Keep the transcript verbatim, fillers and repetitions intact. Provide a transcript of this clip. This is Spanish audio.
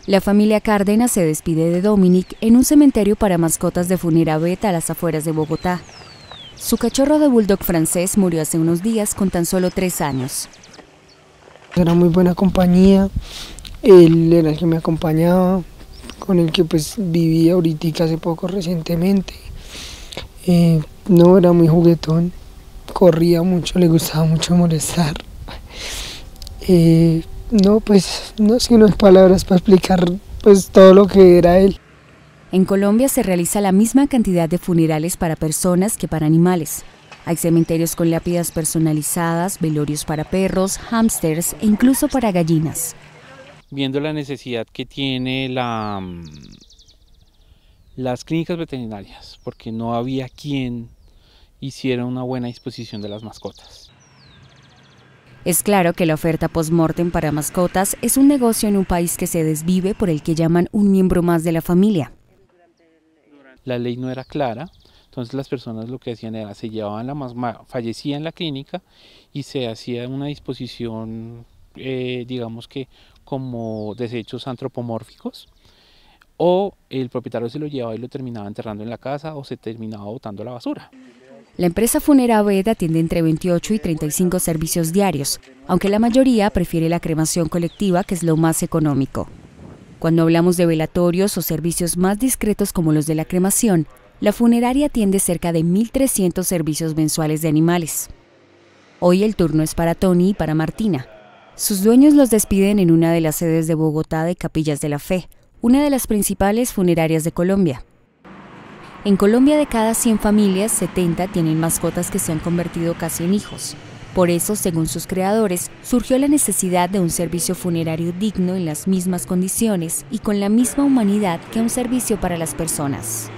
La familia Cárdenas se despide de Dominic en un cementerio para mascotas de Funeravet a las afueras de Bogotá. Su cachorro de bulldog francés murió hace unos días con tan solo tres años. Era muy buena compañía, él era el que me acompañaba, con el que pues viví ahorita hace poco recientemente. Eh, no, era muy juguetón, corría mucho, le gustaba mucho molestar. Eh, no, pues no sé unas palabras para explicar pues todo lo que era él. En Colombia se realiza la misma cantidad de funerales para personas que para animales. Hay cementerios con lápidas personalizadas, velorios para perros, hámsters e incluso para gallinas. Viendo la necesidad que tiene la, las clínicas veterinarias, porque no había quien hiciera una buena disposición de las mascotas. Es claro que la oferta post-mortem para mascotas es un negocio en un país que se desvive por el que llaman un miembro más de la familia. La ley no era clara, entonces las personas lo que hacían era se llevaban la mascota, fallecía en la clínica y se hacía una disposición, eh, digamos que como desechos antropomórficos, o el propietario se lo llevaba y lo terminaba enterrando en la casa o se terminaba botando a la basura. La empresa Funeravet atiende entre veintiocho y treinta y cinco servicios diarios, aunque la mayoría prefiere la cremación colectiva, que es lo más económico. Cuando hablamos de velatorios o servicios más discretos como los de la cremación, la funeraria atiende cerca de mil trescientos servicios mensuales de animales. Hoy el turno es para Tony y para Martina. Sus dueños los despiden en una de las sedes de Bogotá de Capillas de la Fe, una de las principales funerarias de Colombia. En Colombia, de cada cien familias, setenta tienen mascotas que se han convertido casi en hijos. Por eso, según sus creadores, surgió la necesidad de un servicio funerario digno en las mismas condiciones y con la misma humanidad que un servicio para las personas.